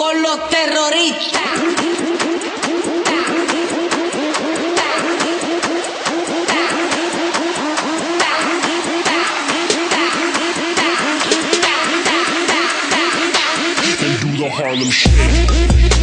con los terroristas. And do the Harlem Shake.